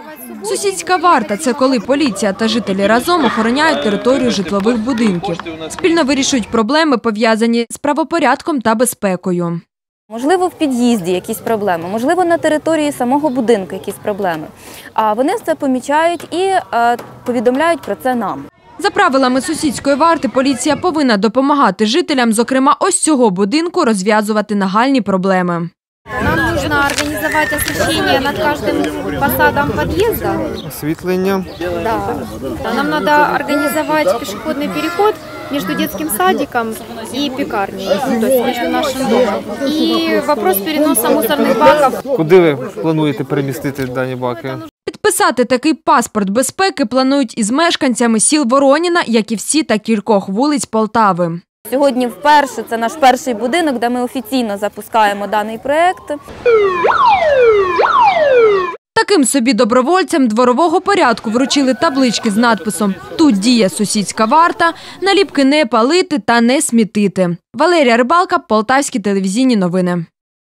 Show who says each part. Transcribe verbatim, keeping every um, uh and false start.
Speaker 1: Сусідська варта – це коли поліція та жителі разом охороняють територію житлових будинків. Спільно вирішують проблеми, пов'язані з правопорядком та безпекою.
Speaker 2: Можливо, в під'їзді якісь проблеми, можливо, на території самого будинку якісь проблеми. А вони це помічають і повідомляють про це нам.
Speaker 1: За правилами сусідської варти, поліція повинна допомагати жителям, зокрема ось цього будинку, розв'язувати нагальні проблеми.
Speaker 3: Нам нужно организовать освещение над каждым фасадом подъезда.
Speaker 4: Освітлення.
Speaker 3: Да. Да, нам надо организовать пешеходный переход между детским садиком и пекарней, ну, то есть между нашим домом. И вопрос переноса мусорных баков.
Speaker 4: Куди ви плануєте перемістити дані баки?
Speaker 1: Підписати такий паспорт безпеки планують із мешканцями сіл Вороніна, як і всі та кількох вулиць Полтави.
Speaker 2: Сьогодні вперше це наш перший будинок, де ми офіційно запускаємо даний проєкт.
Speaker 1: Таким собі добровольцям дворового порядку вручили таблички з надписом «Тут діє сусідська варта», наліпки «Не палити» та «Не смітити». Валерія Рибалка, Полтавські телевізійні новини.